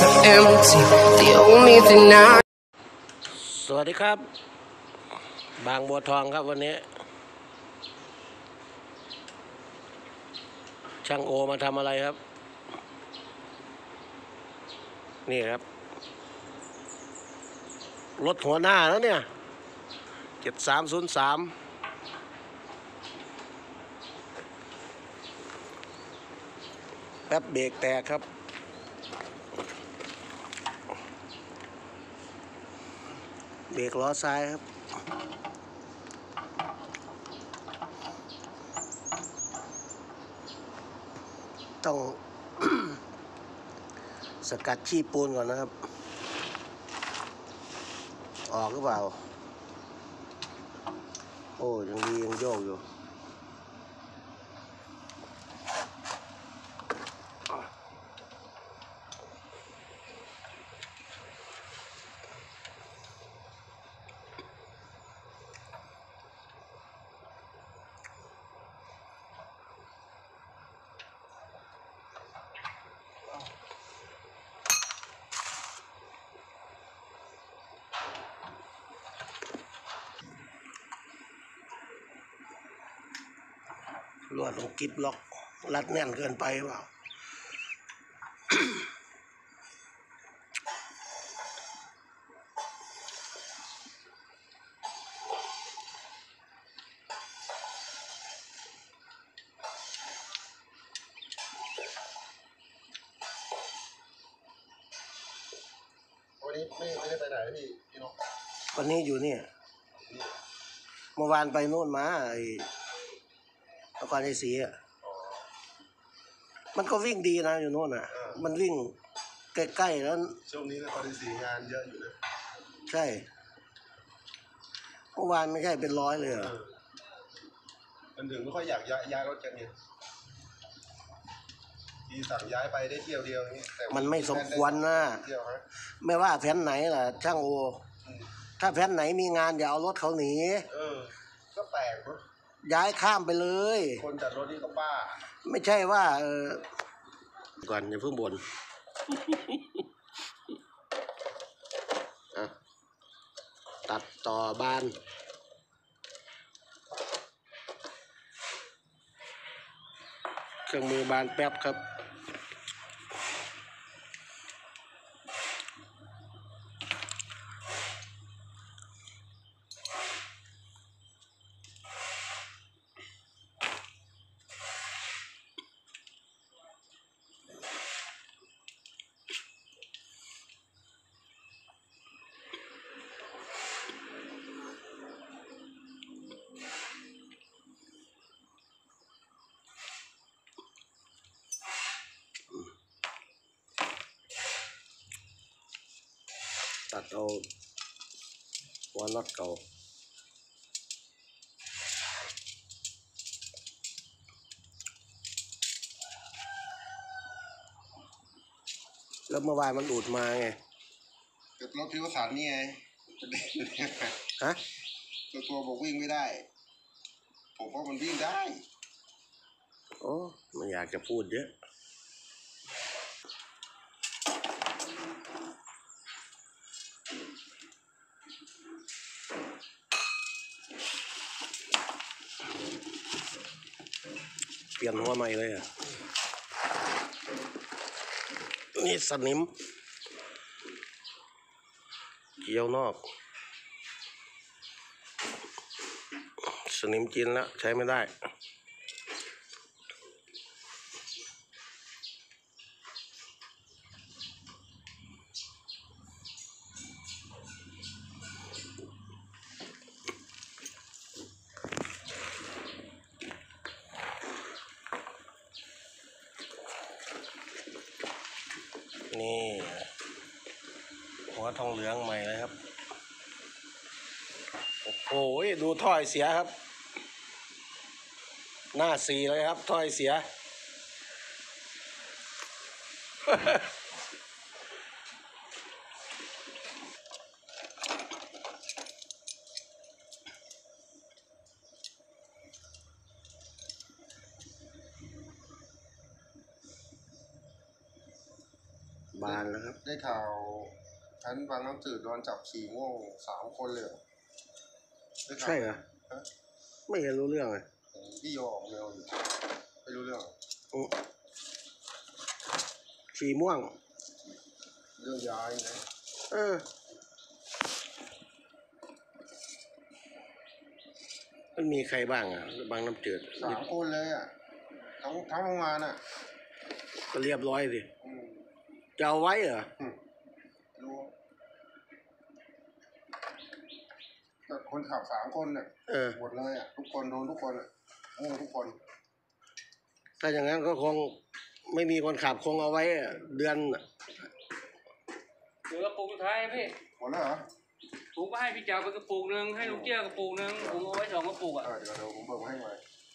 so empty. The only thing I สวัสดีครับบางบัวทองครับวันนี้ช่างโอมาทำอะไรครับนี่ครับรถหัวหน้าแล้วเนี่ย7303แป๊บเบรกแตกครับเบรกล้อซ้ายครับต้อง สกัดขี้ปูนก่อนนะครับออกหรือเปล่าโอ้ยังดียังโยกอยู่ลวดของกิ๊บล็อกรัดแน่นเกินไปเปล่าวันนี้ไม่ได้ไปไหนพี่นกวันนี้อยู่เนี่ยเมื่อวานไปโน่นมาไอ้นครชัยศรีอ่ะมันก็วิ่งดีนะอยู่โน่นอ่ะมันวิ่งใกล้ๆแล้วช่วงนี้นครชัยศรีงานเยอะอยู่เลยใช่เมื่อวานไม่ใช่เป็น100เลยเหรอมันถึงไม่ค่อยอยากย้ายรถกันไงที่สั่งย้ายไปได้เที่ยวเดียวนี่แต่มันไม่สมควรนะไม่ว่าแผนไหนล่ะช่างโอถ้าแผนไหนมีงานอย่าเอารถเขาหนีก็แปลกเนาะย้ายข้ามไปเลยคนจัดรถนี่ก็บ้าไม่ใช่ว่าก่อนอย่าเพิ่งบ่นตัดต่อบานเครื่องมือบานแป๊บครับตัดเอาหัวน็อตเก่าแล้วเมื่อวานมันดูดมาไงกับรถพิวสันนี่ไงฮะตัวบอกวิ่งไม่ได้ผมว่ามันวิ่งได้โอ้ไม่อยากจะพูดเยอะเปลี่ยนหัวใหม่เลยอ่ะนี่สนิมเกี่ยวนอกสนิมกินแล้วใช้ไม่ได้นี่หัวทองเหลืองใหม่เลยครับโอ้โหดูถ้อยเสียครับหน้าสีเลยครับถ้อยเสีย บบานแล้วครับได้ข่าวท่านบางน้ำจืดโดนจับฉี่ม่วง3 คนเลยเหรอได้ข่าวใช่เหรอฮะไม่เห็นรู้เรื่องเลยพี่โยออกเมลอยู่ไม่รู้เรื่องอืมสีม่วงเรื่องย้ายนะมันมีใครบ้างอ่ะบางน้ำจืด 3 คนเลยอ่ะทั้งโรงงานอ่ะก็เรียบร้อยสิอืมจะเอาไว้เหรอรู้แต่คนขับ3 คนเนี่ย หมดเลยอ่ะทุกคนโดนทุกคนอ่ะม่วงทุกคนถ้าอย่างนั้นก็คงไม่มีคนขับคงเอาไว้อะเดือนน่ะเดี๋ยวกระปุกสุดท้ายพี่หมดแล้วเหรอผมก็ให้พี่เจ้าไปกระปุกนึงให้ลุงเกี้ยกระปุกนึงผมเอาไว้2 กระปุกอ่ะเดี๋ยวผมเบิกมาให้ใหม่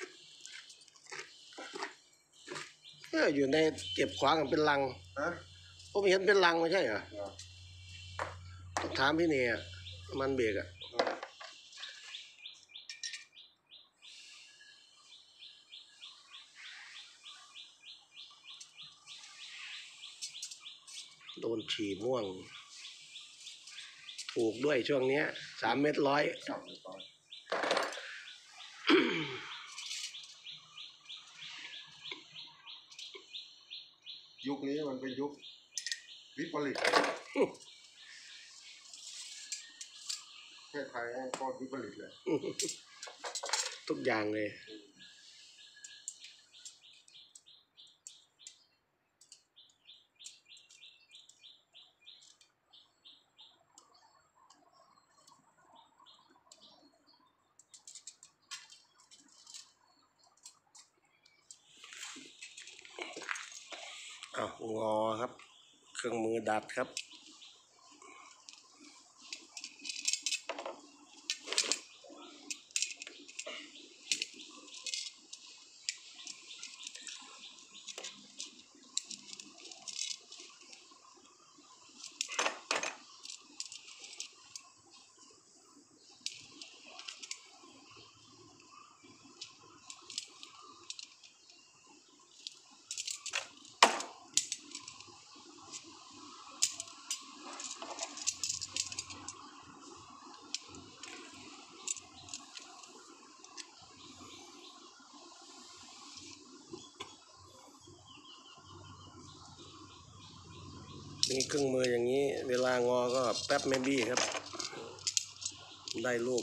อยู่ในเก็บขวางกันเป็นลังฮะผมเห็นเป็นลังไม่ใช่เหรอเหรอต้องถามพี่เนี่ยมันเบรกอ่ะโดนฉี่ม่วง ถูกด้วยช่วงเนี้ย3 เม็ด100 จับเลยก่อนยุคนี้มันเป็นยุควิปริตประเทศไทยก็วิปริตเลยทุกอย่างเลย งอครับ เครื่องมือดัดครับ มีเครื่องมืออย่างนี้ เวลางอก็แป๊บไม่บี้ครับ ได้รูป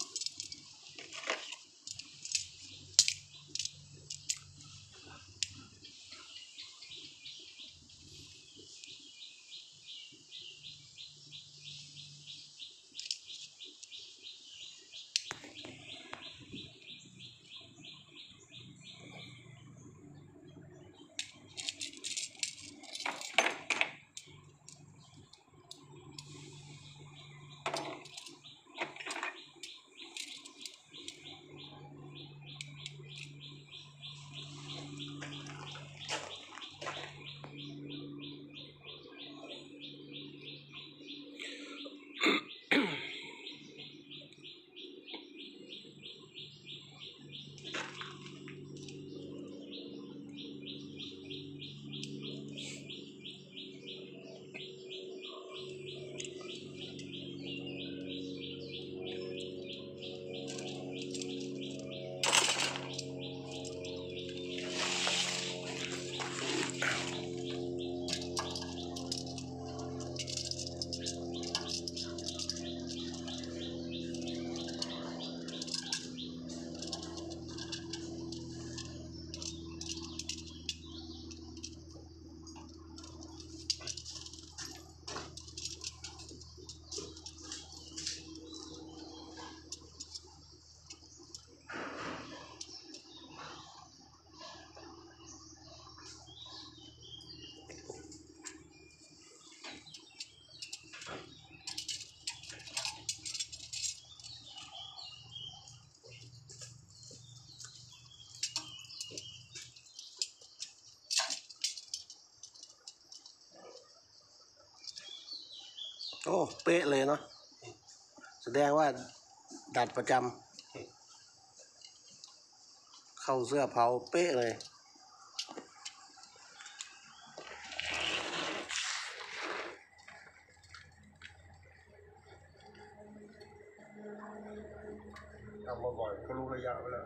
โอ้เป๊ะเลยเนาะแสดงว่าดัดประจำเข้าเสื้อเผาเป๊ะเลยทำบ่อยๆก็รู้ระยะไปแล้ว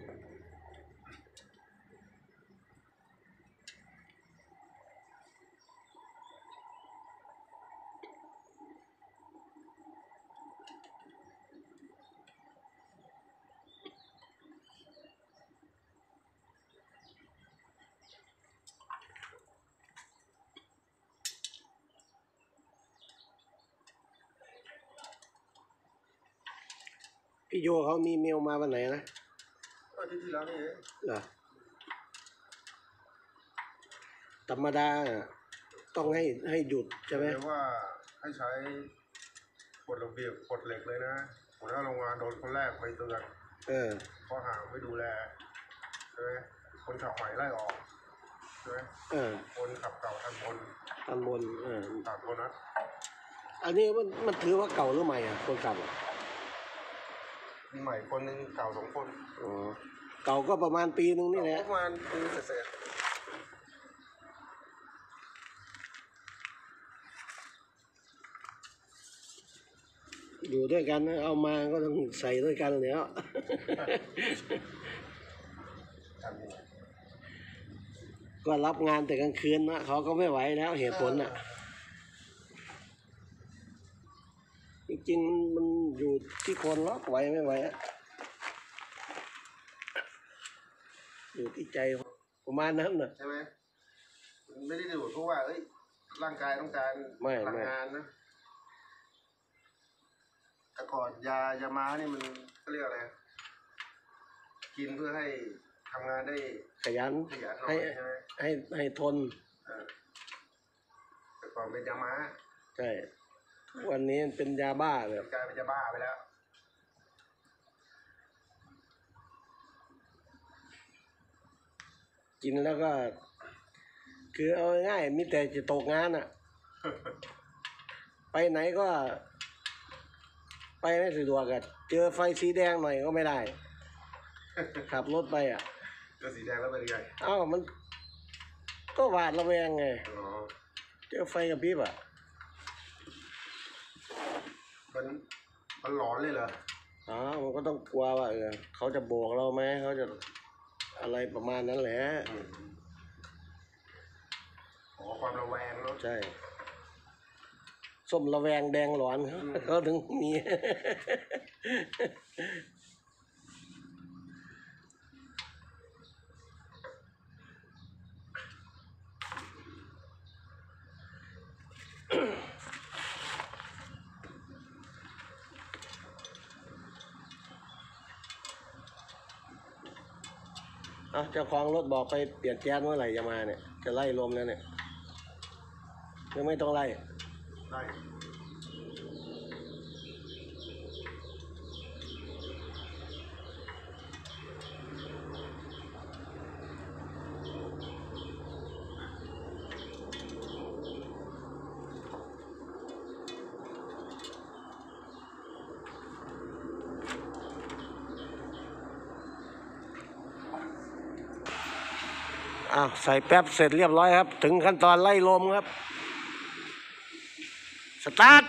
พี่โยเขามีเมลมาวันไหนนะอาทิตย์ที่แล้วนี่เหรอธรรมดาต้องให้หยุดใช่ไหมว่าให้ใช้กฎระเบียบกฎเหล็กเลยนะหัวหน้าโรงงานโดนคนแรกไปเตือนข้อหาไม่ดูแลใช่ไหมคนขับใหม่ไล่ออกใช่ไหมคนขับเก่าทันบนตันโบนัสอันนี้มันถือว่าเก่าหรือใหม่คนขับใหม่คนนึงเก่า2 คนเก่าก็ประมาณปีนึงนี่แหละประมาณปีเศษอยู่ด้วยกันเอามาก็ต้องใส่ด้วยกันแล้วก็รับงานแต่กลางคืนนะเขาก็ไม่ไหวแล้วเหตุผลจริงๆมันอยู่ที่คนล็อกไหวไม่ไหวอยู่ที่ใจประมาณนั้นนะใช่ไหมไม่ได้ดูเพราะว่าร่างกายต้องการพลังงานนะแต่ก่อนยาม้านี่มันเรียกอะไรกินเพื่อให้ทำงานได้ขยันให้ทนแต่ก่อนเป็นยาม้าใช่วันนี้เป็นยาบ้าเลยกลายเป็นยาบ้าไปแล้วกินแล้วก็คือเอาง่ายมีแต่จะตกงานไปไหนก็ไปไม่สะดวกเจอไฟสีแดงหน่อยก็ไม่ได้ขับรถไปเจอสีแดงแล้วเป็นยังไงมันก็หวาดระแวงไงเจอไฟกับพริบมันหลอนเลยเหรอมันก็ต้องกลัวว่าเขาจะโบกเราไหมเขาจะอะไรประมาณนั้นแหละความระแวงเนาะใช่ส้มระแวงแดงหลอนเขาถึงมีเจ้าของรถบอกไปเปลี่ยนแก๊สเมื่อไหร่จะมาเนี่ยจะไล่ลมแล้วเนี่ยยังไม่ต้องไล่ใส่แป๊บเสร็จเรียบร้อยครับถึงขั้นตอนไล่ลมครับสตาร์ท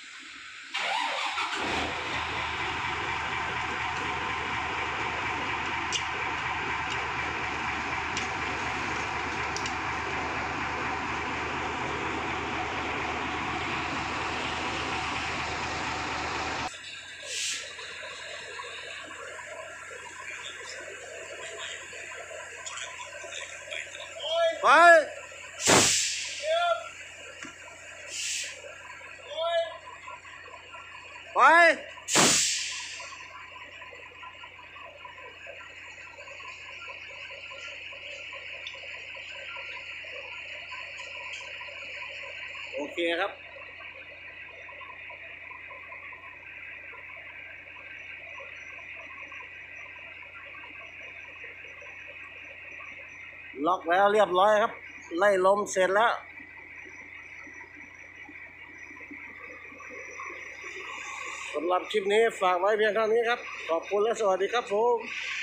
ไปโอเคครับล็อกแล้วเรียบร้อยครับไล่ลมเสร็จแล้วสำหรับคลิปนี้ฝากไว้เพียงเท่านี้ครับขอบคุณและสวัสดีครับผม